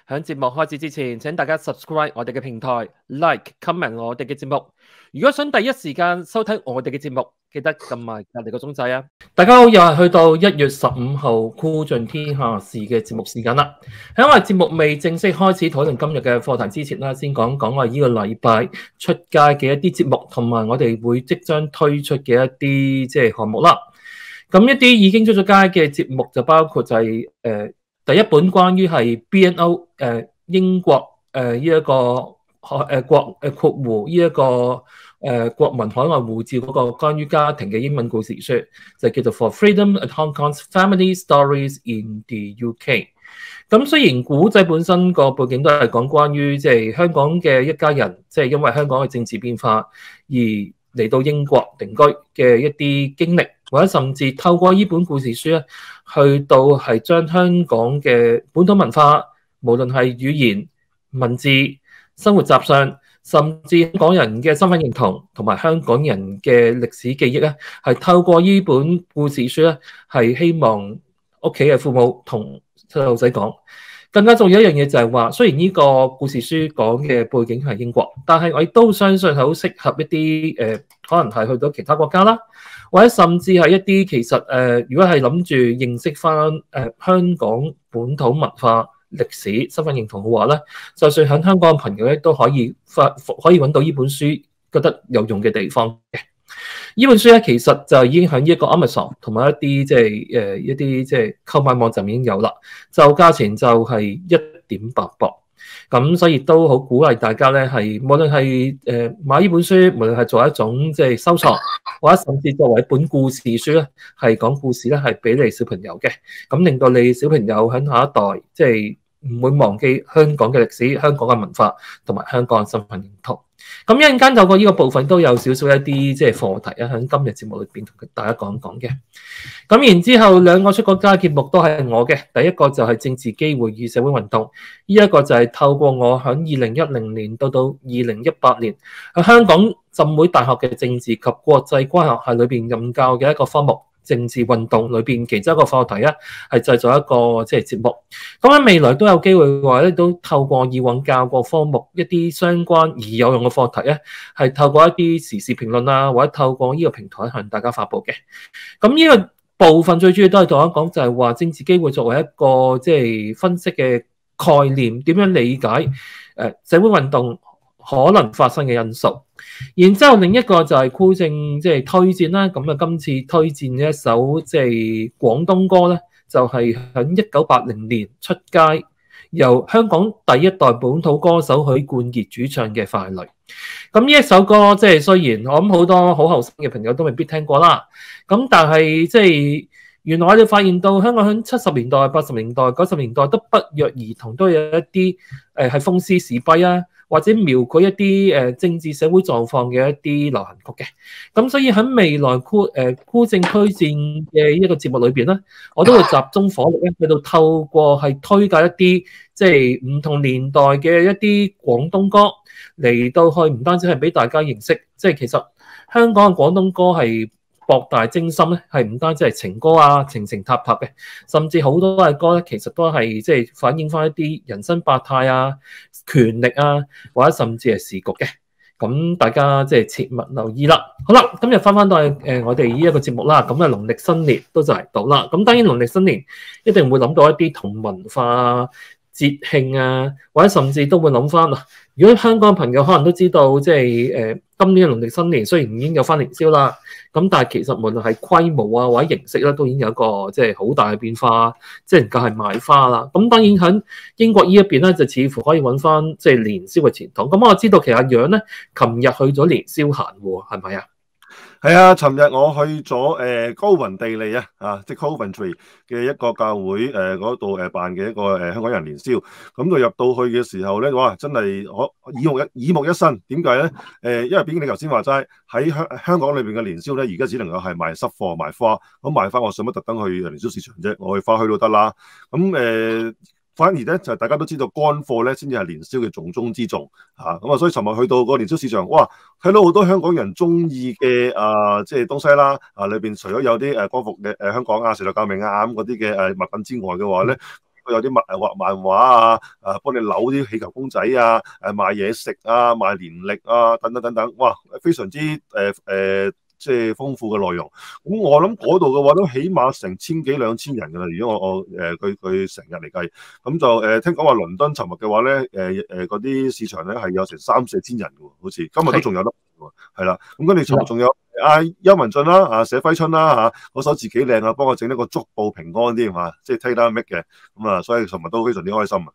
喺節目開始之前，請大家 subscribe 我哋嘅平台 ，like、comment 我哋嘅節目。如果想第一時間收睇我哋嘅節目，記得撳埋隔離個鐘仔啊！大家好，又係去到1月15號酷盡天下事嘅節目時間啦。喺我哋節目未正式開始討論今日嘅課題之前啦，先講講我哋呢個禮拜出街嘅一啲節目，同埋我哋會即將推出嘅一啲項目啦。咁一啲已經出咗街嘅節目就包括就係第一本關於係 BNO 英國呢一個括弧呢一個國民海外護照嗰個關於家庭嘅英文故事書，就叫做 For Freedom at Hong Kong's Family Stories in the UK。咁雖然古仔本身個背景都係講關於即係香港嘅一家人，即係因為香港嘅政治變化而嚟到英國定居嘅一啲經歷，或者甚至透過呢本故事書咧，去到係將香港嘅本土文化，無論係語言、文字、生活習慣，甚至香港人嘅身份認同同埋香港人嘅歷史記憶咧，係透過呢本故事書咧，係希望屋企嘅父母同細路仔講。更加重要一樣嘢就係話，雖然呢個故事書講嘅背景係英國，但係我亦都相信係好適合一啲可能係去到其他國家啦，或者甚至係一啲其實如果係諗住認識翻香港本土文化、歷史、身份認同嘅話咧，就算喺香港嘅朋友咧都可以揾到呢本書覺得有用嘅地方嘅。呢本書咧其實就已經喺一個 Amazon 同埋一啲一啲購買網站已經有啦，就價錢就係1.8磅，咁所以都好鼓勵大家咧係無論係買呢本書，無論係做一種收藏，或者甚至作為一本故事書咧，係講故事咧係俾你小朋友嘅，咁令到你小朋友喺下一代唔會忘記香港嘅歷史、香港嘅文化同埋香港嘅身份認同。咁一陣間透過呢個部分都有少少一啲課題啊，喺今日節目裏邊同大家講講嘅。咁然之後兩個出國家節目都係我嘅，第一個就係政治機會與社會運動，呢一個就係透過我喺2010年到2018年喺香港浸會大學嘅政治及國際關係學系裏邊任教嘅一個科目。政治運動裏邊其中一個課題咧，係製作一個節目。咁喺未來都有機會嘅話咧，都透過以往教過科目一啲相關而有用嘅課題咧，係透過一啲時事評論啊，或者透過呢個平台向大家發布嘅。咁呢個部分最主要都係同我講，就係話政治機會作為一個分析嘅概念，點樣理解社會運動可能發生嘅因素。然之後另一個就係酷正推薦啦，咁啊今次推薦嘅一首廣東歌咧，就係喺1980年出街，由香港第一代本土歌手許冠傑主唱嘅《快淚》。咁呢一首歌雖然我諗好多好後生嘅朋友都未必聽過啦，咁但係原來我哋發現到香港喺70年代、80年代、90年代都不約而同都有一啲係諷刺時弊啊，或者描繪一啲政治社會狀況嘅一啲流行曲嘅。咁所以喺未來酷正推薦嘅一個節目裏邊咧，我都會集中火力咧去到透過係推介一啲唔同年代嘅一啲廣東歌嚟到去，唔單止係俾大家認識，其實香港嘅廣東歌係博大精深咧，係唔單止係情歌啊、情情塔塔嘅，甚至好多嘅歌咧，其實都係反映翻一啲人生百態啊、權力啊，或者甚至係時局嘅。咁大家切勿留意啦。好啦，今日翻到去我哋呢一個節目啦。咁啊，農曆新年都就嚟到啦。咁當然農曆新年一定會諗到一啲同文化節慶啊，或者甚至都會諗翻。如果香港朋友可能都知道，今年嘅農曆新年雖然已經有翻年宵啦，咁但係其實無論係規模啊或者形式咧，都已經有一個好大嘅變化，能夠係賣花啦。咁當然喺英國呢一邊咧，就似乎可以揾翻年宵嘅傳統。咁我知道其實阿楊咧，琴日去咗年宵閑喎，係咪啊？ 係啊，尋日我去咗高雲地利即係 Coventry 嘅一個教會嗰度辦嘅一個香港人年宵，咁就入到去嘅時候咧，哇！真係我耳目一新。點解咧？因為畢竟你頭先話齋喺香港裏邊嘅年宵咧，而家只能夠係賣濕貨、賣花。咁賣花，我使乜特登去年宵市場啫？我去花墟都得啦。咁反而咧就大家都知道乾貨咧先至係年宵嘅重中之重咁啊，所以尋日去到個年宵市場，哇！睇到好多香港人中意嘅東西啦裏邊除咗有啲光復嘅香港時代革命咁嗰啲嘅物品之外嘅話咧， 都有啲畫漫畫啊，幫你扭啲氣球公仔啊，賣嘢食啊，賣年歷啊，等等等等，哇，非常之即係豐富嘅內容。咁我諗嗰度嘅話都起碼成千幾兩千人㗎啦。如果我佢成日嚟計，咁就聽講話倫敦尋日嘅話咧，嗰啲市場咧係有成3-4千人嘅喎，好似今日都仲有得喎，係啦。咁跟住尋日仲有邱文俊啦，寫揮春啦嗰手字幾靚啊，幫我整一個足部平安添即係 tailor make 嘅，咁啊，所以尋日都非常之開心啊！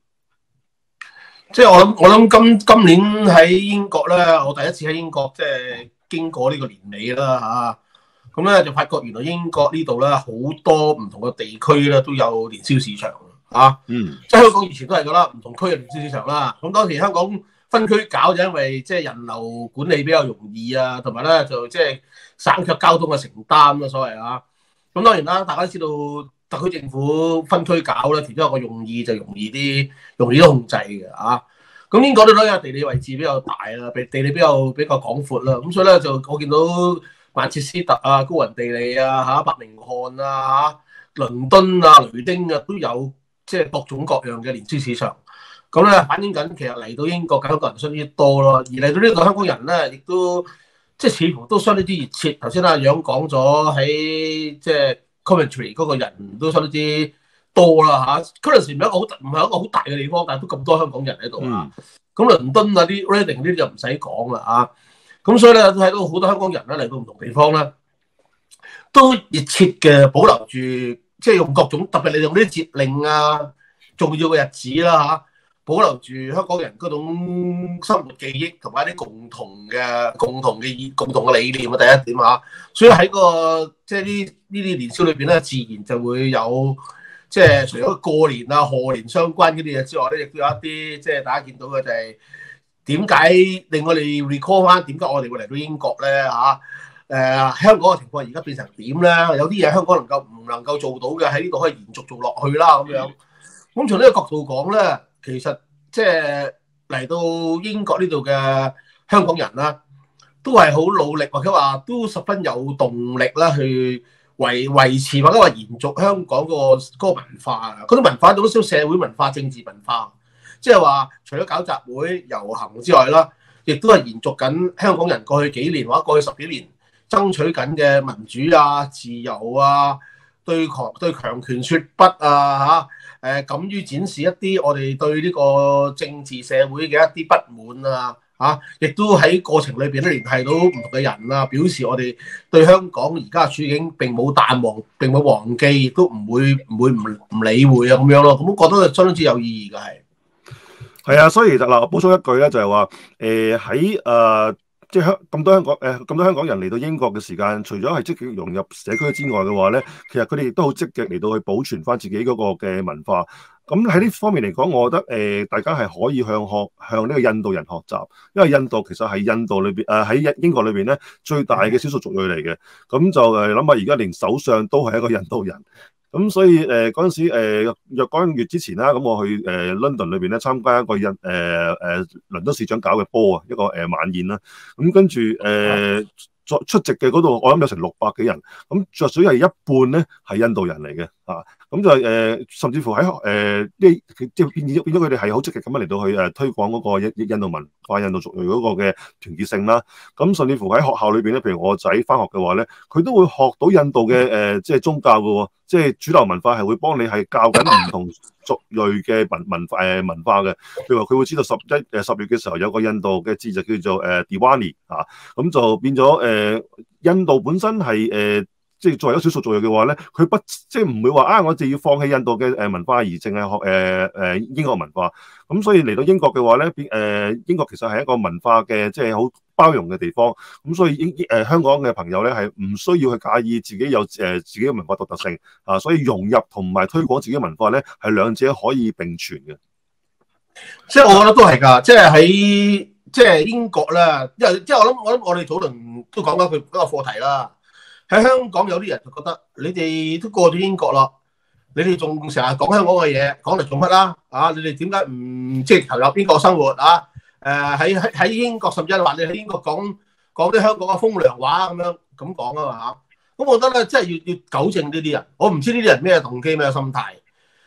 即係我諗今年喺英國咧，我第一次喺英國即係經過呢個年尾啦咁咧就發覺原來英國呢度咧好多唔同嘅地區咧都有年宵市場即係香港以前都係噶啦，唔同區嘅年宵市場啦。咁當時香港分區搞就因為即係人流管理比較容易啊，同埋咧就即係省卻交通嘅承擔所謂咁當然啦，大家都知道特區政府分區搞咧，其中一個用意就容易啲控制嘅咁英國都有地理位置比較大啦，地理比較廣闊啦，咁所以咧就我見到曼徹斯特高雲地利伯明翰倫敦雷丁都有即係各種各樣嘅年宵市場。咁咧反映緊其實嚟到英國嘅香港人相當之多咯，而嚟到呢度香港人咧，亦都即係似乎都相當之熱切。頭先阿楊講咗喺即係 Coventry 嗰個人都相當之多啦Coventry 唔係一個好大嘅地方，但係都咁多香港人喺度咁倫敦啲 Reading 呢啲就唔使講啦咁所以咧都睇到好多香港人咧嚟到唔同地方咧，都熱切嘅保留住，即係用各種特別利用啲節令重要嘅日子啦保留住香港人嗰種生活記憶同埋一啲共同嘅理念第一點所以喺個即係呢啲年宵裏邊咧，自然就會有即係除咗過年賀年相關嗰啲嘢之外咧，亦都有一啲即係大家見到嘅就係點解令我哋 recall 翻點解我哋會嚟到英國咧香港嘅情況而家變成點咧？有啲嘢香港唔能夠做到嘅喺呢度可以延續做落去啦咁樣。咁從呢個角度講咧，其實即係嚟到英國呢度嘅香港人啦，都係好努力或者話都十分有動力啦，去維持或者話延續香港個文化嗰種文化，嗰種社會文化、政治文化，即係話除咗搞集會遊行之外啦，亦都係延續緊香港人過去幾年或者過去10幾年爭取緊嘅民主自由對強權說不敢於展示一啲我哋對呢個政治社會嘅一啲不滿亦都喺過程裏邊咧聯繫到唔同嘅人表示我哋對香港而家嘅處境並冇淡忘，並冇忘記，亦都唔會唔理會咁樣咯。咁我覺得相當之有意義嘅係所以其實嗱，我補充一句咧，就係話喺即係咁多香港人嚟到英國嘅時間，除咗係積極融入社區之外嘅話咧，其實佢哋亦都好積極嚟到去保存翻自己嗰個嘅文化。咁喺呢方面嚟講，我覺得大家係可以向呢個印度人學習，因為印度其實係印度裏邊喺英國裏邊咧最大嘅少數族裔嚟嘅。咁就諗下而家連首相都係一個印度人。咁所以嗰陣時若干月之前啦，咁我去London 裏邊咧參加一個倫敦市長搞嘅波一個晚宴啦。咁跟住出席嘅嗰度，我諗有成600幾人，咁著水係一半咧係印度人嚟嘅咁就甚至乎喺即係變咗佢哋係好積極咁樣嚟到去推廣嗰個印度文化、印度族裔嗰個嘅團結性啦。咁甚至乎喺學校裏邊咧，譬如我仔翻學嘅話咧，佢都會學到印度嘅即係宗教嘅喎，即係主流文化係會幫你係教緊唔同族裔嘅文化嘅。譬如話佢會知道10月嘅時候有個印度嘅節就叫做Diwali 咁就變咗印度本身係即係作為一個少數族裔嘅話咧，佢即係唔會話我哋要放棄印度嘅文化而淨係學英國文化。咁所以嚟到英國嘅話咧，英國其實係一個文化嘅即係好包容嘅地方。咁所以香港嘅朋友咧係唔需要去介意自己有自己嘅文化獨特性所以融入同埋推廣自己嘅文化咧係兩者可以並存嘅。 即係我覺得都係㗎，即係喺即係英國咧，因為即係我諗我哋早輪都講緊佢嗰個課題啦。喺香港有啲人就覺得你哋都過咗英國啦，你哋仲成日講香港嘅嘢，講嚟做乜啦？你哋點解唔即係投入英國生活喺英國甚至係話你喺英國講啲香港嘅風涼話咁講嘛咁我覺得咧，即係要糾正呢啲人。我唔知呢啲人咩動機咩心態，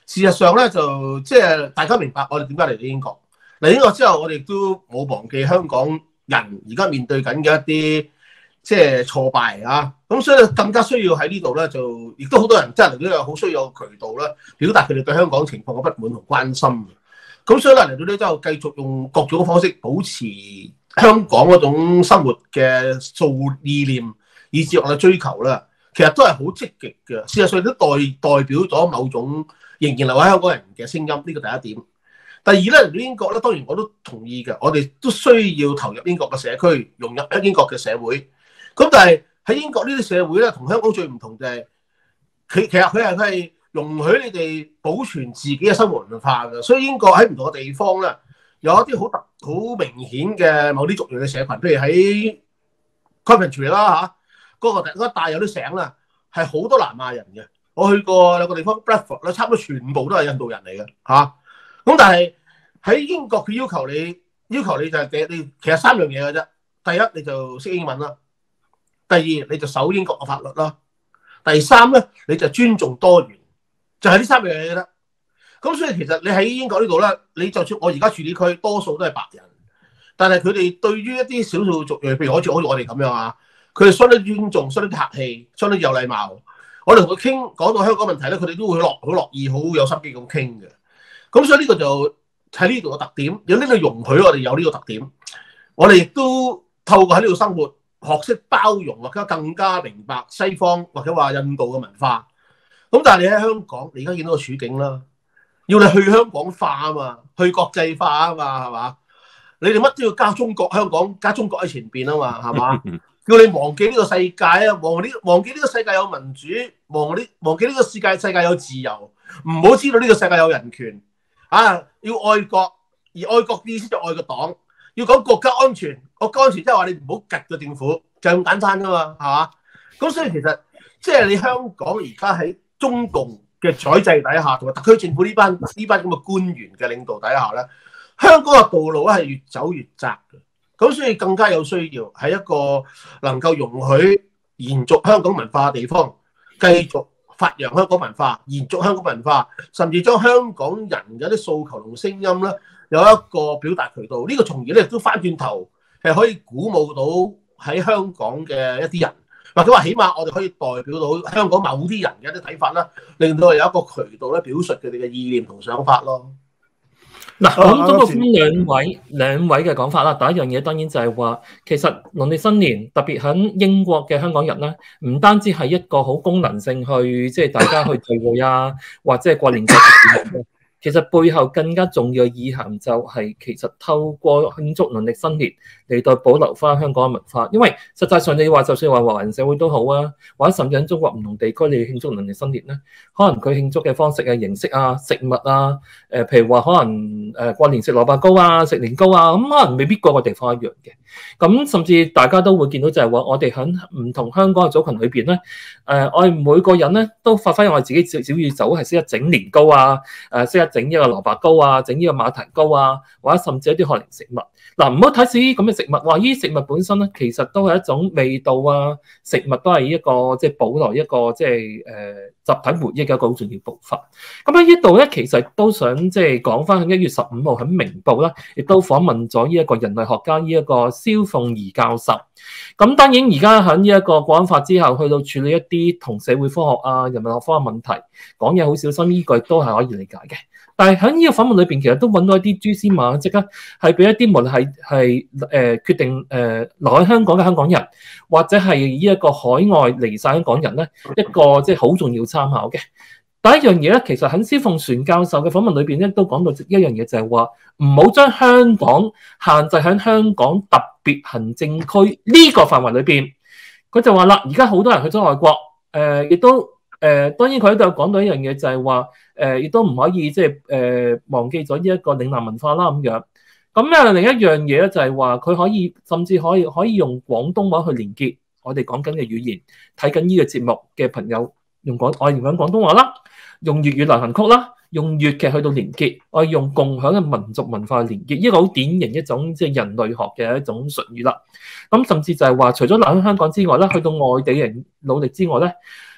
事實上咧，就即係大家明白我哋點解嚟到英國。嚟英國之後，我哋都冇忘記香港人而家面對緊嘅一啲即係挫敗啊。咁所以更加需要喺呢度咧，就亦都好多人真係嚟到有好需要有渠道啦，表達佢哋對香港情況嘅不滿同關心。咁所以咧嚟到呢之後，繼續用各種方式保持香港嗰種生活嘅意念，以至我哋追求啦。其實都係好積極嘅，事實上都代表咗某種仍然留喺香港人嘅聲音，呢個第一點。第二咧，嚟到英國咧，當然我都同意嘅，我哋都需要投入英國嘅社區，融入英國嘅社會。咁但係喺英國呢啲社會咧，同香港最唔同就係其實佢係容許你哋保存自己嘅生活文化嘅。所以英國喺唔同嘅地方咧，有一啲好明顯嘅某啲族裔嘅社群，譬如喺 Coventry 啦嚇。嗰個大有啲省啦，係好多南亞人嘅。我去過兩個地方 Bradford 啦，差唔多全部都係印度人嚟嘅嚇。咁但係喺英國佢要求你就係你其實3樣嘢嘅啫。第一你就識英文啦，第二你就守英國嘅法律啦，第三咧你就尊重多元，就係呢3樣嘢嘅啫。咁所以其實你喺英國呢度咧，你就算我而家住呢區多數都係白人，但係佢哋對於一啲少數族裔，譬如好似我哋咁樣啊。佢哋相當尊重，相當客氣，相當有禮貌。我哋同佢講到香港問題咧，佢哋都會好樂意、好有心機咁傾嘅。咁所以呢個就喺呢度嘅特點，有呢個容許我哋有呢個特點。我哋亦都透過喺呢度生活，學識包容或者更加明白西方或者話印度嘅文化。咁但係你喺香港，你而家見到個處境啦，要你去香港化啊嘛，去國際化啊嘛，係嘛？你哋乜都要加中國、香港加中國喺前邊啊嘛，係嘛？叫你忘記呢個世界啊，忘記呢個世界有民主，忘記呢個世界有自由，唔好知道呢個世界有人權啊！要愛國，而愛國嘅意思就愛個黨，要講國家安全。國家安全即係話你唔好夾個政府，就咁簡單噶嘛，係嘛？咁所以其實即係你香港而家喺中共嘅宰制底下，同埋特區政府呢班咁嘅官員嘅領導底下咧，香港嘅道路咧係越走越窄嘅。咁所以更加有需要喺一個能夠容許延續香港文化嘅地方，繼續發揚香港文化，延續香港文化，甚至將香港人嘅啲訴求同聲音咧有一個表達渠道。呢個從而咧亦都翻轉頭係可以鼓舞到喺香港嘅一啲人，或者話起碼我哋可以代表到香港某啲人嘅一啲睇法啦，令到有一個渠道咧表述佢哋嘅意念同想法咯。 嗱，咁都分兩位嘅講法啦。第一樣嘢當然就係話，其實農曆新年特別喺英國嘅香港人咧，唔單止係一個好功能性去即係大家去聚會啊，或者係過年過節。其實背後更加重要嘅意涵就係其實透過慶祝農曆新年嚟到保留翻香港嘅文化，因為實際上你話就算話華人社會都好啊，或者甚至喺中國唔同地區你慶祝農曆新年咧，可能佢慶祝嘅方式啊、形式啊、食物啊，譬如話可能過年食蘿蔔糕啊、食年糕啊，咁可能未必個個地方一樣嘅。咁甚至大家都會見到就係話，我哋喺唔同香港嘅組群裏邊咧，我哋每個人咧都發揮我哋自己小宇宙，係識得整年糕啊，識得整呢個蘿蔔糕啊，整呢個馬蹄糕啊，或者甚至一啲可能食物。嗱，唔好睇少啲咁嘅食物，話呢啲食物本身咧，其實都係一種味道啊，食物都係一個即係保留一個即係集體回憶嘅一個好重要步伐。咁喺呢度咧，其實都想即係講翻1月15號喺明報啦，亦都訪問咗呢一個人類學家呢一個蕭鳳儀教授。咁當然而家喺呢一個國安法之後，去到處理一啲同社會科學啊、人類學科嘅問題，講嘢好小心，呢句都係可以理解嘅。但係喺呢個訪問裏邊，其實都揾到一啲蛛絲馬跡啊，係俾一啲無論係決定留喺香港嘅香港人，或者係呢一個海外離晒香港人咧，一個即係好重要參考嘅。第一樣嘢咧，其實喺蕭鳳船教授嘅訪問裏邊咧，都講到一樣嘢，就係話唔好將香港限制喺香港特別行政區呢個範圍裏邊。佢就話啦，而家好多人去咗外國，亦都當然佢喺度講到一樣嘢，就係話亦都唔可以即係忘記咗呢一個嶺南文化啦咁樣。咁另一樣嘢咧，就係話佢可以甚至可以用廣東話去連結我哋講緊嘅語言，睇緊呢個節目嘅朋友用廣東話啦。用粵語流行曲啦，用粵劇去到連結，我用共享嘅民族文化去連結，呢個好典型一種即係人類學嘅一種術語啦。咁甚至就係話，除咗留喺香港之外咧，去到外地人努力之外咧，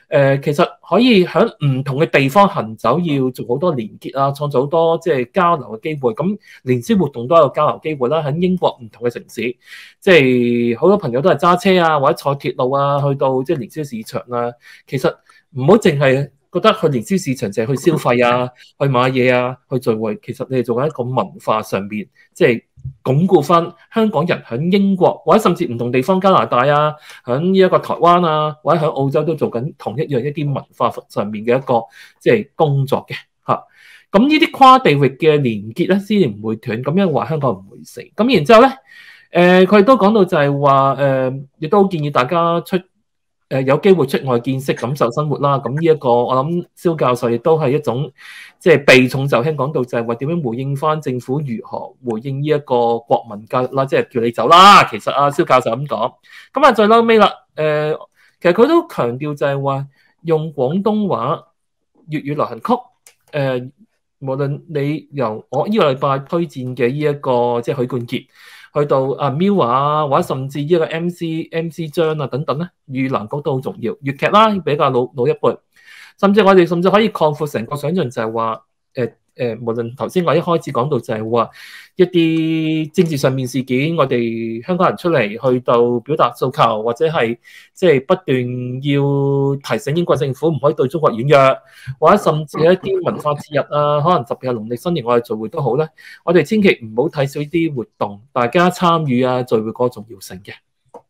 其實可以喺唔同嘅地方行走，要做好多連結啊，創造好多即係交流嘅機會。咁年宵活動都有交流機會啦。喺英國唔同嘅城市，即係好多朋友都係揸車啊，或者坐鐵路啊，去到即係年宵市場啊。其實唔好淨係覺得去年宵市場就係去消費啊，去買嘢啊，去聚會。其實你哋做緊一個文化上面，即係鞏固翻香港人喺英國或者甚至唔同地方加拿大啊，喺呢一個台灣啊，或者喺澳洲都做緊同一樣一啲文化上面嘅一個即係工作嘅嚇。咁呢啲跨地域嘅連結咧，先至唔會斷，咁樣話香港唔會死。咁然之後咧，佢亦都講到就係話亦都建議大家有機會出外見識、感受生活啦。咁呢一個我諗蕭教授亦都係一種即係避重就輕講到就係話點樣回應翻政府如何回應呢一個國民教育啦，即係叫你走啦。其實蕭教授咁講，咁最嬲尾啦。其實佢都強調就係話用廣東話粵語流行曲，無論你由我呢個禮拜推薦嘅呢一個即係許冠傑。去到阿 Miu 啊，或者甚至呢個 MC 張啊等等咧，粵南歌都好重要。粵劇啦比較老一輩，甚至我哋可以擴闊成個想像，就係話無論頭先我一開始講到就係話一啲政治上面事件，我哋香港人出嚟去到表達訴求，或者係即係不斷要提醒英國政府唔可以對中國軟弱，或者甚至一啲文化節日啊，可能特別係農曆新年我哋聚會都好咧，我哋千祈唔好睇少呢啲活動，大家參與啊聚會嗰個重要性嘅。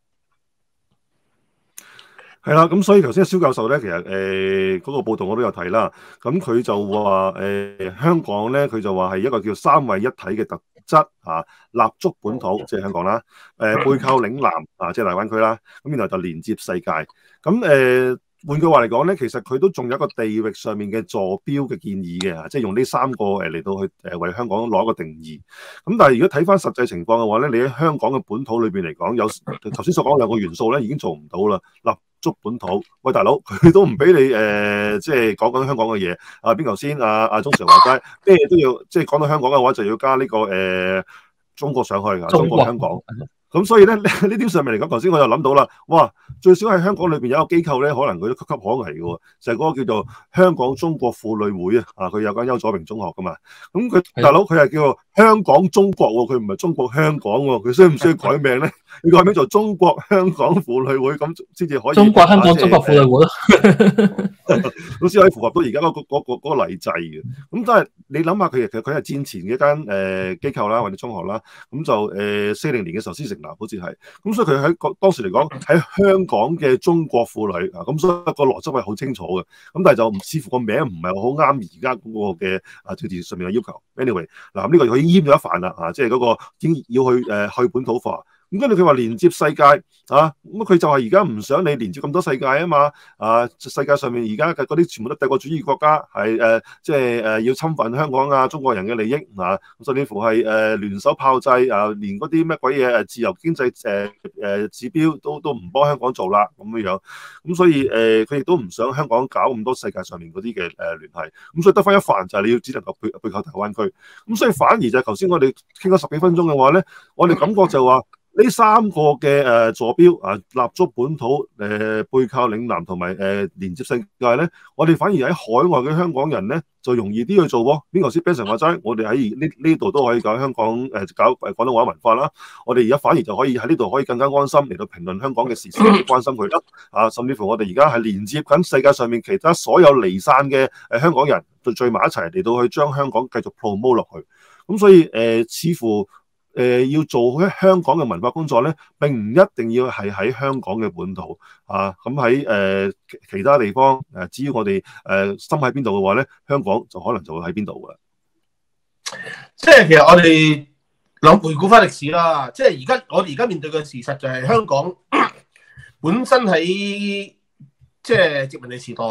係啦，咁所以頭先蕭教授咧，其實嗰個報道我都有睇啦。咁佢就話香港咧，佢就話係一個叫三位一體嘅特質啊，立足本土即係香港啦，背靠嶺南啊，即係大灣區啦。咁然後就連接世界。咁換句話嚟講咧，其實佢都仲有一個地域上面嘅坐標嘅建議嘅，即係用呢三個嚟到去為香港攞一個定義。咁但係如果睇翻實際情況嘅話咧，你喺香港嘅本土裏邊嚟講，有頭先所講兩個元素咧，已經做唔到啦。立足本土，喂大佬，佢都唔俾你即係講緊香港嘅嘢。邊頭先阿鐘 Sir 話齋，咩都要即係講到香港嘅話，就要加呢個中國上去，中國香港。咁所以咧呢啲上面嚟講，頭先我就諗到啦，哇！最少喺香港裏邊有一個機構咧，可能佢都岌岌可危嘅喎，就係嗰個叫做香港中國婦女會啊，佢有間邱佐平中學噶嘛。咁佢大佬佢係叫做香港中國喎，佢唔係中國香港喎，佢需唔需要改名咧？要改名做中國香港婦女會，咁先至可以。中國香港中國婦女會咯，咁先可以符合到而家嗰個例制嘅。咁但係你諗下，佢係戰前嘅一間機構啦，或者中學啦，咁就40年嘅時候先成立，好似係。咁所以佢喺當時嚟講喺香港嘅中國婦女啊，咁所以個邏輯係好清楚嘅。咁但係就似乎個名唔係好啱而家嗰個嘅政治上面嘅要求。Anyway， 嗱呢個佢已經閹咗一番啦，即係嗰個已經要去本土化。咁跟住佢話連接世界啊，咁佢就係而家唔想你連接咁多世界啊嘛，世界上面而家嘅嗰啲全部都帝國主義國家係即係要侵犯香港啊中國人嘅利益啊，甚至乎係聯手炮製啊，連嗰啲乜鬼嘢自由經濟指標都唔幫香港做啦咁樣，咁所以佢亦都唔想香港搞咁多世界上面嗰啲嘅聯繫，咁所以得翻一範就係你要只能夠背靠大灣區，咁所以反而就係頭先我哋傾咗10幾分鐘嘅話咧，我哋感覺就話。呢三個嘅坐標啊，立足本土、背靠嶺南同埋連接世界咧，我哋反而喺海外嘅香港人咧就容易啲去做喎。邊個先 Benson 話齋，我哋喺呢度都可以搞香港搞廣東話文化啦。我哋而家反而就可以喺呢度可以更加安心嚟到評論香港嘅時事，關心佢啦。甚至乎我哋而家係連接緊世界上面其他所有離散嘅香港人，就聚埋一齊嚟到去將香港繼續 promote 落去。咁所以似乎。要做香港嘅文化工作咧，並唔一定要係喺香港嘅本土啊。咁喺其他地方只要我哋心喺邊度嘅話咧，香港就可能就會喺邊度㗎。 即係其實我哋諗回顧翻歷史啦，即係我哋而家面對嘅事實就係香港本身喺即係殖民地時代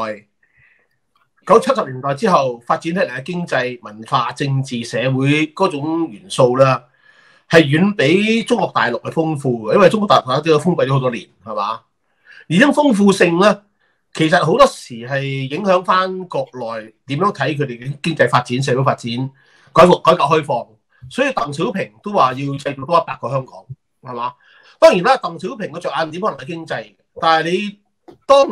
，70年代之後發展起嚟嘅經濟、文化、政治、社會嗰種元素啦。係遠比中國大陸係豐富嘅，因為中國大陸都有封閉咗好多年，係嘛？而呢種豐富性咧，其實好多時係影響翻國內點樣睇佢哋嘅經濟發展、社會發展、改革開放。所以鄧小平都話要製造多100個香港，係嘛？當然啦，鄧小平嘅着眼點可能係經濟，但係你當年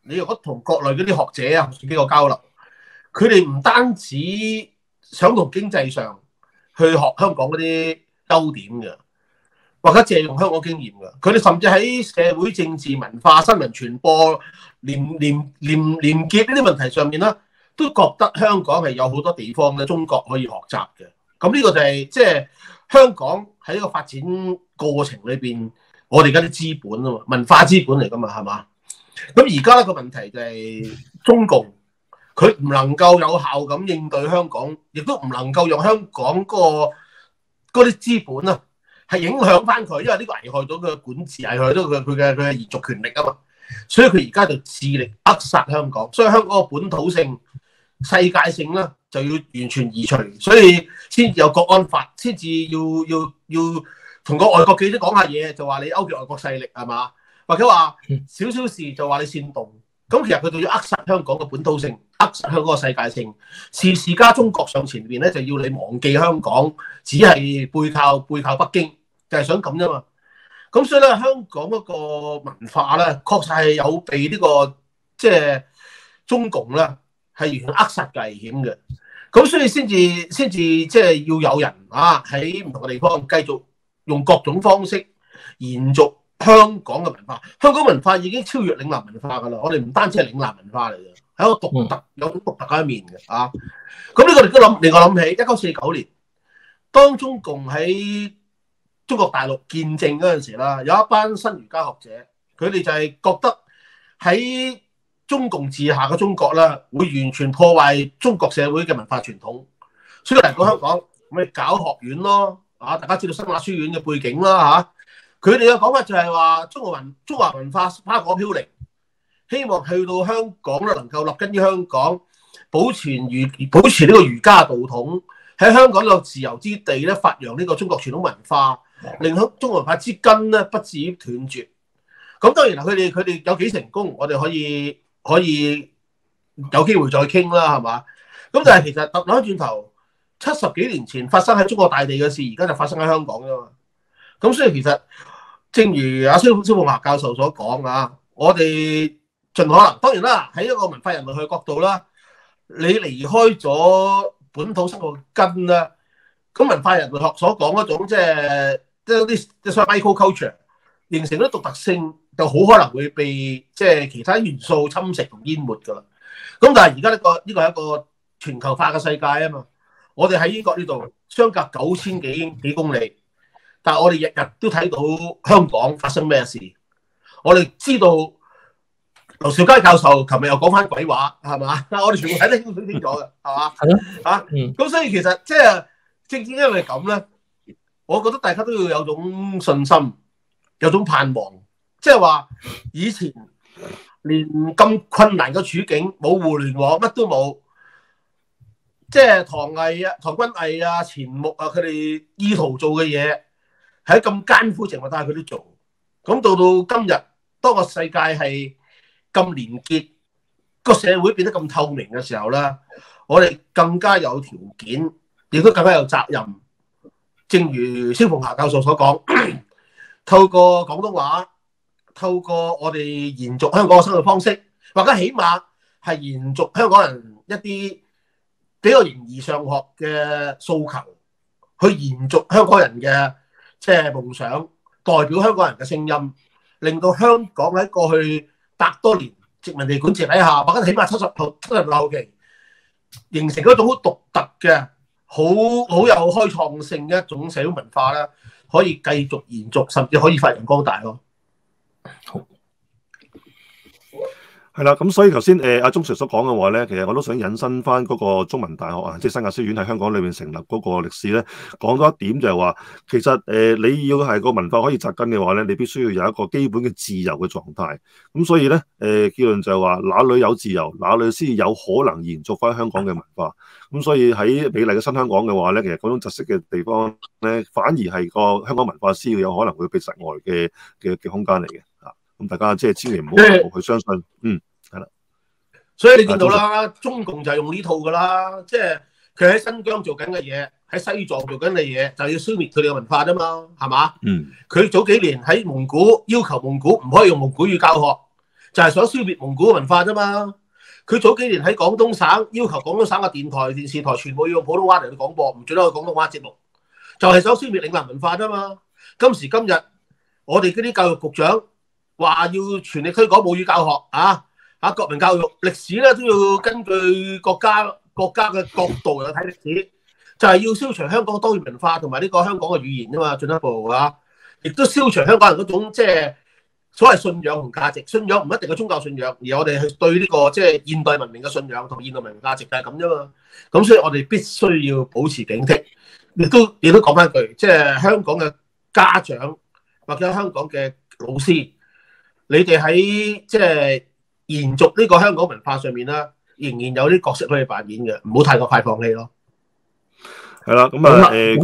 你如果同國內嗰啲學者啊、學術機構交流，佢哋唔單止想同經濟上去學香港嗰啲優點嘅，或者借用香港經驗嘅，佢哋甚至喺社會政治文化、新聞傳播、廉潔呢啲問題上面咧，都覺得香港係有好多地方咧，中國可以學習嘅。咁呢個就係即係香港喺一個發展過程裏邊，我哋而家啲資本啊嘛，文化資本嚟噶嘛，係嘛？咁而家咧個問題就係中共佢唔能夠有效咁應對香港，亦都唔能夠用香港嗰啲資本啊，係影響翻佢，因為呢個危害到佢嘅管治，危害到佢嘅延續權力啊嘛。所以佢而家就致力扼殺香港，所以香港嘅本土性、世界性咧就要完全移除，所以先有國安法，先至要同個外國記者講下嘢，就話你勾結外國勢力係嘛，或者話少少事就話你煽動。咁其實佢哋要扼殺香港嘅本土性，扼殺香港嘅世界性，時時加中國上前邊咧，就要你忘記香港，只係背靠北京，就係想咁啫嘛。咁所以咧，香港嗰個文化咧，確實係有被呢個即係中共咧係完全扼殺嘅危險嘅。咁所以先至即係要有人啊喺唔同嘅地方繼續用各種方式延續香港嘅文化。香港文化已經超越嶺南文化㗎啦，我哋唔單止係嶺南文化嚟嘅，係一個獨特有種獨特嘅一面嘅啊。咁呢個亦都令我諗起1949年，當中共喺中國大陸建政嗰陣時啦，有一班新儒家學者，佢哋就係覺得喺中共治下嘅中國啦，會完全破壞中國社會嘅文化傳統，所以嚟到香港咪搞學院咯，啊，大家知道新華書院嘅背景啦嚇，佢哋嘅講法就係話中華文化花果飄零，希望去到香港咧能夠立根於香港，保持呢個儒家道統，喺香港有自由之地咧發揚呢個中國傳統文化。令到中國文化之根咧不至於斷絕。咁當然啦，佢哋有幾成功，我哋可以有機會再傾啦，係嘛？咁但係其實諗翻轉頭，70幾年前發生喺中國大地嘅事，而家就發生喺香港啫嘛。咁所以其實正如阿蕭鳳霞教授所講啊，我哋盡可能，當然啦，喺一個文化人類學角度啦，你離開咗本土生活根啦，咁文化人類學所講嗰種即係啲所謂 microculture 形成咗獨特性，就好可能會被即係其他元素侵蝕同淹沒㗎啦。咁但係而家呢個係一個全球化嘅世界啊嘛。我哋喺英國呢度相隔9000幾公里，但係我哋日日都睇到香港發生咩事。我哋知道劉兆佳教授琴日又講翻鬼話係嘛？我哋全部睇得清楚嘅係嘛？咁所以其實即係正因為咁咧。我覺得大家都要有種信心，有種盼望，即係話以前連咁困難嘅處境，冇互聯網，乜都冇，即係唐君毅啊、錢穆啊，佢哋意圖做嘅嘢，喺咁艱苦情況下佢都做。咁到今日，當個世界係咁連結，個社會變得咁透明嘅時候咧，我哋更加有條件，亦都更加有責任。正如蕭鳳霞教授所講，透過廣東話，透過我哋延續香港嘅生活方式，或者起碼係延續香港人一啲比較形而上學嘅訴求，去延續香港人嘅即係夢想，代表香港人嘅聲音，令到香港喺過去100多年殖民地管治底下，或者起碼70年後期，形成一種好獨特嘅。好有開創性嘅一種社會文化啦，可以繼續延續，甚至可以發揚光大咯。 好，係啦，咁所以頭先阿鍾 Sir 所講嘅話咧，其實我都想引申翻嗰個中文大學啊，即係新亞書院喺香港裏面成立嗰個歷史咧，講多一點就係話，其實你要係個文化可以扎根嘅話咧，你必須要有一個基本嘅自由嘅狀態。咁所以咧，結論就係話，哪裏有自由，哪裏先有可能延續翻香港嘅文化。咁所以喺美麗嘅新香港嘅話咧，其實嗰種特色嘅地方咧，反而係個香港文化先要有可能會被窒礙嘅空間嚟嘅嚇。咁大家即係千祈唔好去相信，係啦。 所以你見到啦，中共就係用呢套噶啦，即係佢喺新疆做緊嘅嘢，喺西藏做緊嘅嘢，就要消滅佢哋嘅文化啫嘛，係嘛？佢早幾年喺蒙古要求蒙古唔可以用蒙古語教學， 就係想消滅蒙古嘅文化啫嘛。佢早幾年喺廣東省要求廣東省嘅電台、電視台全部要用普通話嚟到廣播，唔准得去廣東話節目，就係想消滅嶺南文化啫嘛。今時今日，我哋嗰啲教育局長話要全力推廣母語教學國民教育歷史咧都要根據國家嘅角度嚟睇歷史，就係要消除香港多元文化同埋呢個香港嘅語言啫嘛，進一步亦都消除香港人嗰種即係所謂信仰同價值。信仰唔一定係宗教信仰，而我哋係對呢個即係現代文明嘅信仰同現代文明價值就係咁啫嘛。咁所以我哋必須要保持警惕，亦都講翻句，即係香港嘅家長或者香港嘅老師，你哋喺即係延續呢個香港文化上面啦，仍然有啲角色可以扮演嘅，唔好太過快放棄咯。 係啦，咁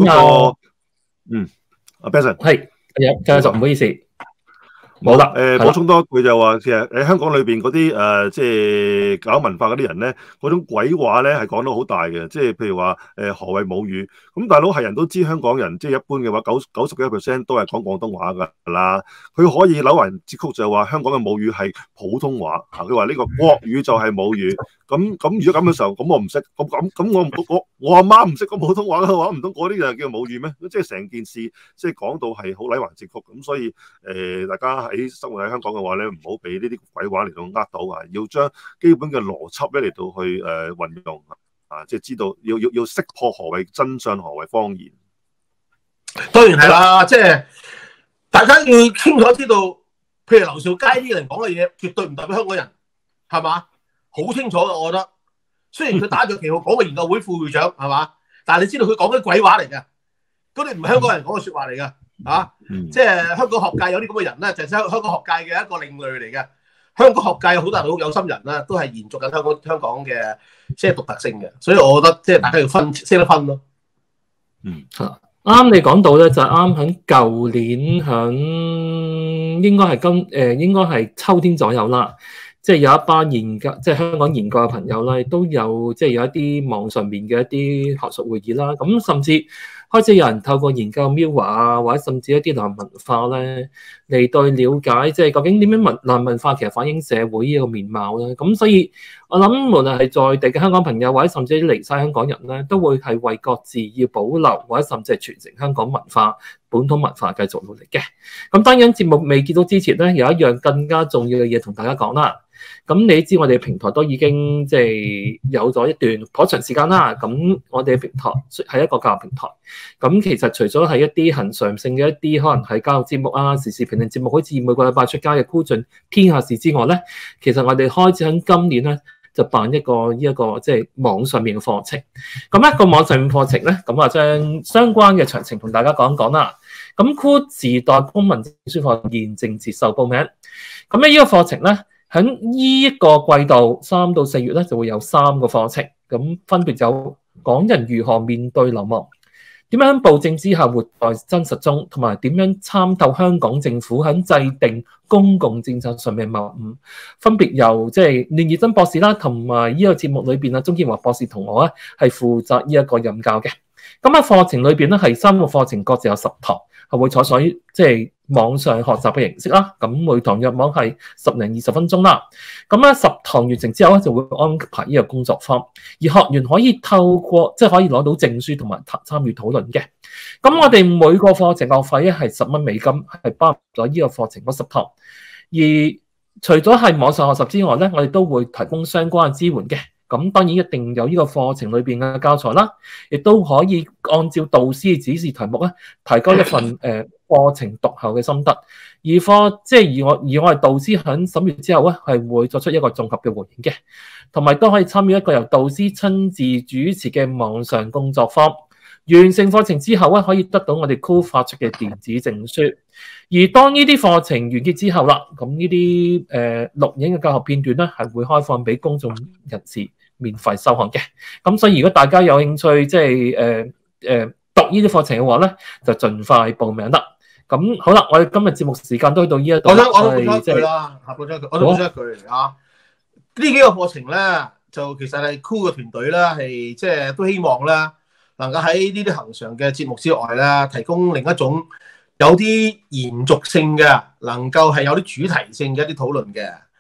阿 Benson 係繼續，唔好意思。冇啦， 補充多一句就話，其實喺香港裏邊嗰啲即係搞文化嗰啲人咧，嗰種鬼話咧係講到好大嘅，即係譬如話何謂母語？咁大佬係人都知香港人即係一般嘅話，90%都係講廣東話㗎啦。佢可以扭環接曲就係話香港嘅母語係普通話，佢話呢個國語就係母語。咁如果咁嘅時候，咁我唔識，咁我阿媽唔識講普通話嘅話，唔通嗰啲就叫母語咩？即係成件事即係講到係好扭環接曲。咁所以大家喺生活喺香港嘅話咧，唔好俾呢啲鬼話嚟到呃到啊！要將基本嘅邏輯咧嚟到去運用即係知道要識破何謂真相，何謂謊言。 當然係啦，即係大家要清楚知道，譬如劉兆佳啲人講嘅嘢，絕對唔代表香港人，係嘛？好清楚嘅，我覺得。雖然佢打着旗號講嘅研究會副會長，係嘛？但係你知道佢講嘅鬼話嚟嘅，嗰啲唔係香港人講嘅説話嚟嘅。即係香港學界有啲咁嘅人咧，就係香港學界嘅一個另類嚟嘅。香港學界有好多有心人啦，都係延續緊香港嘅即係獨特性嘅。所以我覺得即係大家要識得分咯。 啱你講到咧，就係啱喺舊年應該係秋天左右啦。即係有一班研究，即係香港研究嘅朋友咧，都有即係有一啲網上面嘅一啲學術會議啦。咁甚至開始有人透過研究 MIRROR 或者甚至一啲南文化咧嚟對了解，即係究竟點樣南文化其實反映社會呢個面貌咧。咁所以我諗，無論係在地嘅香港朋友或者甚至啲離晒香港人咧，都會係為各自要保留或者甚至係傳承香港文化、本土文化繼續努力嘅。咁當然節目未結束之前咧，有一樣更加重要嘅嘢同大家講啦。咁你知我哋平台都已經即係有咗一段頗長時間啦。咁我哋平台係一個教育平台。咁其實除咗係一啲恆常性嘅一啲可能係教育節目啊、時事評論節目，好似每個禮拜出街嘅酷盡天下事之外咧，其實我哋開始喺今年咧就辦一個即係網上面嘅課程。咁一個網上面課程咧，咁將相關嘅詳情同大家講一講啦。咁酷時代公民證書課現正接受報名。咁呢個課程咧，喺呢一個季度3到4月咧就會有3個課程，咁分別有港人如何面對流亡，點樣喺暴政之下活在真實中，同埋點樣參透香港政府喺制定公共政策上面謬誤，分別由即係練義珍博士啦，同埋呢個節目裏邊啊，鍾建華博士同我咧係負責呢一個任教嘅。咁喺課程裏邊咧係3個課程，各自有10堂，係會採取即係網上學習嘅形式啦。咁每堂約莫係10零20分鐘啦。咁咧10堂完成之後咧，就會安排呢個工作坊，而學員可以透過即係可以攞到證書同埋參與討論嘅。咁我哋每個課程學費咧係10蚊美金，係包含咗呢個課程嗰10堂。而除咗係網上學習之外咧，我哋都會提供相關嘅支援嘅。咁當然一定有呢個課程裏邊嘅教材啦，亦都可以按照導師嘅指示題目咧，提交一份課程讀後嘅心得。而我係導師喺審閱之後咧，係會作出一個綜合嘅回應嘅，同埋都可以參與一個由導師親自主持嘅網上工作坊。完成課程之後咧，可以得到我哋酷發出嘅電子證書。而當呢啲課程完結之後啦，咁呢啲錄影嘅教學片段咧，係會開放俾公眾人士免費收看嘅。咁所以如果大家有興趣即係讀呢啲課程嘅話咧，就盡快報名啦。咁好啦，我哋今日節目時間都去到呢一度。我都補充一句啦，補充一句，我都補充一句啊。呢幾個課程咧，就其實係酷嘅團隊啦，係即係都希望啦，能夠喺呢啲恆常嘅節目之外咧，提供另一種有啲延續性嘅，能夠係有啲主題性嘅一啲討論嘅。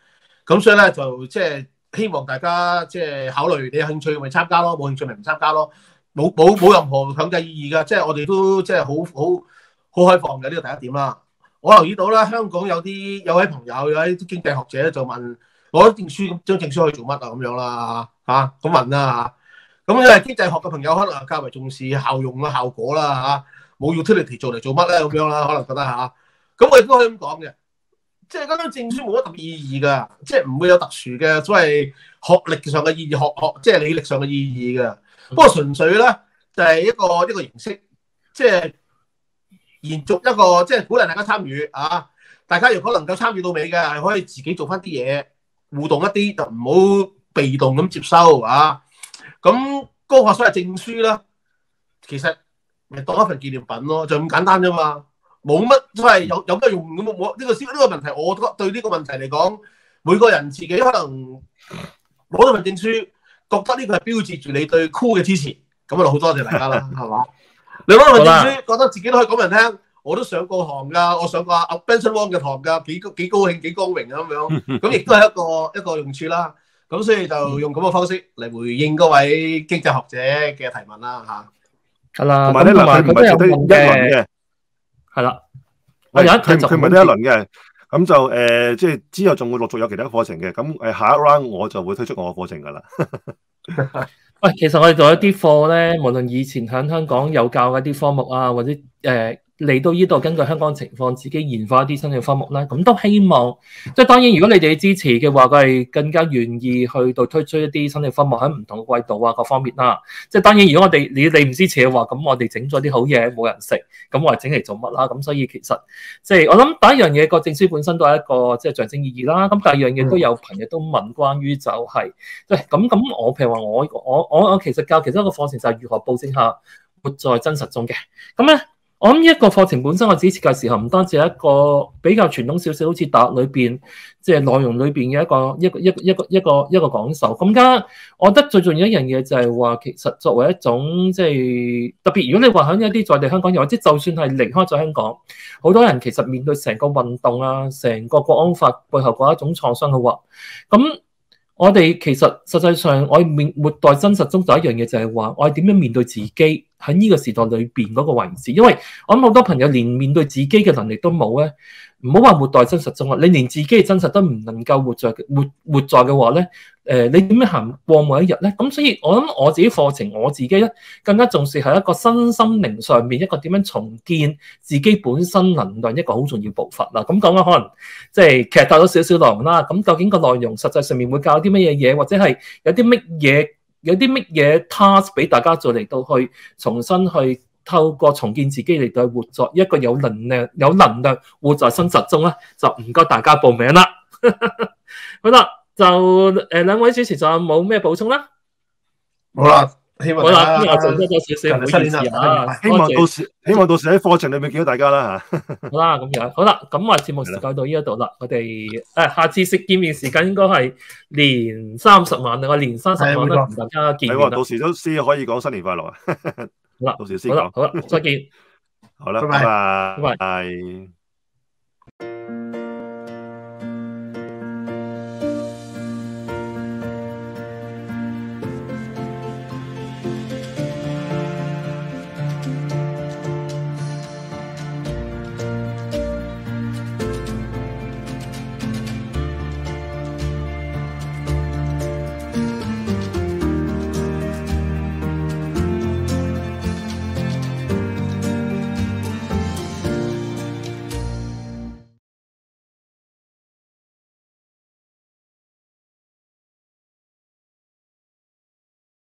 咁所以咧就即係希望大家即係考慮，你有興趣咪參加咯，冇興趣咪唔參加咯，冇任何強制意義㗎，即係我哋都即係好開放嘅，呢個第一點啦。我留意到啦，香港有位朋友有啲經濟學者就問攞證書，張證書可以做乜啊咁樣啦嚇，咁問啦嚇。咁因為經濟學嘅朋友可能較為重視效用啦、效果啦嚇，冇 utility 做嚟做乜咧咁樣啦，可能覺得嚇。咁我亦都可以咁講嘅，即係嗰張證書冇乜特別意義㗎，即係唔會有特殊嘅所謂學歷上嘅意義、即係履歷上嘅意義㗎。不過純粹咧就係一個形式，即係延續一個即係鼓勵大家參與啊！大家如果能夠參與到尾嘅，係可以自己做翻啲嘢，互動一啲，就唔好被動咁接收啊！咁嗰個所謂證書啦，其實咪當一份紀念品咯，就咁簡單啫嘛，冇乜所謂有乜用咁。我呢個問題，我覺得對呢個問題嚟講，每個人自己可能攞咗份證書，覺得呢個係標誌住你對 Cool 嘅支持，咁啊好多謝大家啦，係嘛？你攞份證書，覺得自己都可以講人聽，我都上過堂㗎，我上過阿 Benson Wong 嘅堂㗎，幾高興幾光榮啊咁樣，咁亦都係一個用處啦。咁所以就用咁嘅方式嚟回應嗰位經濟學者嘅提問啦嚇。 係啦， 同埋咧嗱，佢唔係只得一輪嘅， 係啦，我有一佢唔係得一輪嘅，咁就即係之後仲會陸續有其他課程嘅，咁下一 round 我就會推出我嘅課程㗎啦。 喂，其實我哋做一啲課咧，無論以前喺香港有教一啲科目啊，或者嚟到呢度根據香港情況自己研發一啲新嘅科目啦，咁都希望即係當然，如果你哋支持嘅話，佢係更加願意去到推出一啲新嘅科目喺唔同嘅季度啊各方面啦。即係當然，如果我哋你唔支持嘅話，咁我哋整咗啲好嘢冇人食，咁我哋整嚟做乜啦？咁所以其實即係我諗第一樣嘢個證書本身都係一個即係象徵意義啦。咁第二樣嘢都有朋友都問關於就係即係咁我譬如話我其實教其中一個課程就係如何保證下活在真實中嘅。咁咧。我諗呢一個課程本身，我自己設計嘅時候，唔單止係一個比較傳統少少，好似大學裏邊即係內容裏邊嘅一個講授。咁加，我覺得最重要一樣嘢就係話，其實作為一種即係特別，如果你話喺一啲在地香港人，或者就算係離開咗香港，好多人其實面對成個運動啊，成個國安法背後嗰一種創傷嘅話，咁。我哋其實實際上，我活在真實中就一樣嘢，就係話我哋點樣面對自己喺呢個時代裏邊嗰個位置。因為我諗好多朋友連面對自己嘅能力都冇咧，唔好話活在真實中啊！你連自己嘅真實都唔能夠活在嘅話咧，你點樣行過每一日咧？咁所以我諗我自己課程，我自己咧更加重視係一個身心靈上面一個點樣重建自己本身能量一個好重要步伐啦。咁講緊可能即係劇透咗少少內容啦。咁究竟個內容實際上面會教啲乜嘢嘢，或者係有啲乜嘢 task 俾大家做嚟到去重新去透過重建自己嚟到活在一個有能量活在真實中咧，就唔該大家報名啦。好啦。就兩位主持仲有冇咩補充啦？ 好啦，希望大家今日做多少少唔好意思啊！ 希望到時喺課程裏面見到大家啦嚇。 好啦，咁樣好啦，咁我節目時間到呢一度啦，我哋下次見面時間應該係年30晚，我年30晚啦，同大家見面啦。 到時都先可以講新年快樂啊！ 好啦， 到時先講。 好啦，再見。 好啦，拜拜。